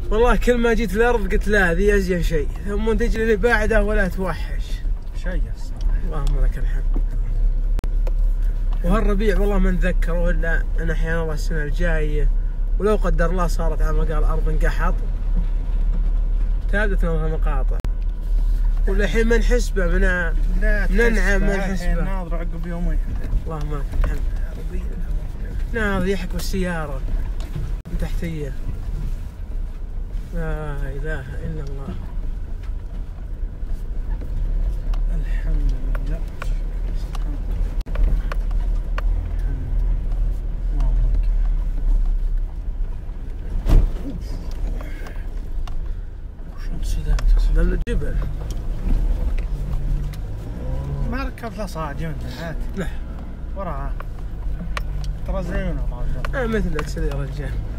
والله كل ما جيت الأرض قلت لا هذه أزين شيء، ثم تجي اللي بعده ولا توحش. شيء الصراحة. اللهم لك الحمد. وهالربيع والله ما نتذكره إلا أن أحيانا الله السنة الجاية ولو قدر الله صارت على مقال أرض انقحط تابت لها مقاطع، والحين ما نحسبه من ننعم ما نحسبه. ناظر عقب يومين. اللهم لك الحمد. ناظر يحكوا السيارة من تحتية. لا إله إلا الله. الحمد لله. شلون الجبل؟ ما ركبت له صاعد يمنا. لا وراها ترى زينه بعض. مثلك سيدي يا رجال.